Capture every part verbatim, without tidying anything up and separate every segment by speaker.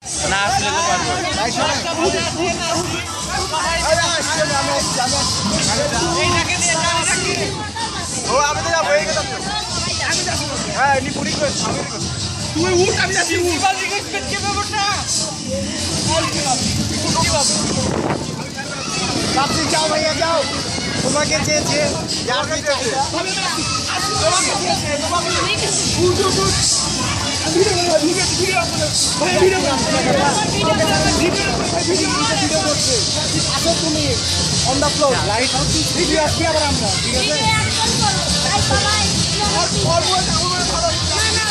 Speaker 1: না আসলে তো পারবো ও আমি তো যাবো এই কথা হ্যাঁ নি পুরি করে তুই উঠ আমি যাচ্ছি উঠ কে ব্যাপারটা আপনি যাও ভাইয়া যাও তোমাকে চেয়েছে যাকে চাইতা তোমাকে চেয়েছে তোমাকে উঠ উঠ উঠ ভিডিও ভিডিও ভিডিও ভাই ভিডিও ভিডিও ভিডিও করছে আসো তুমি on the floor light video আসবে আবার আমরা ঠিক আছে অ্যাকশন করো লাইক বাবাই আর বল আমার ভালো না না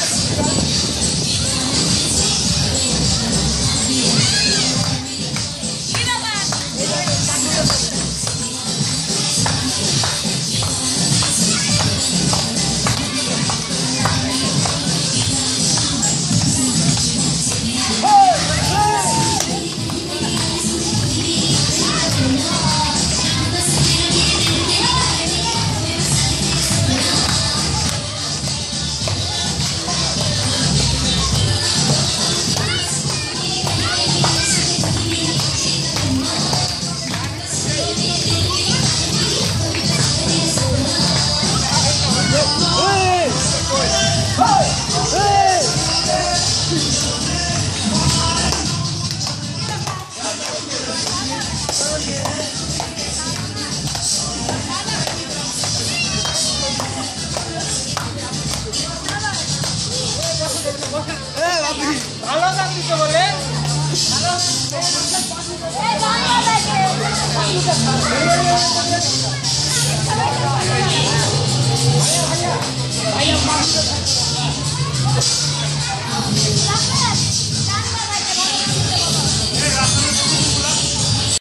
Speaker 1: ভালো লাগছে তো বলে ভালো এই গানা লাগে ভাইয়া ভাইয়া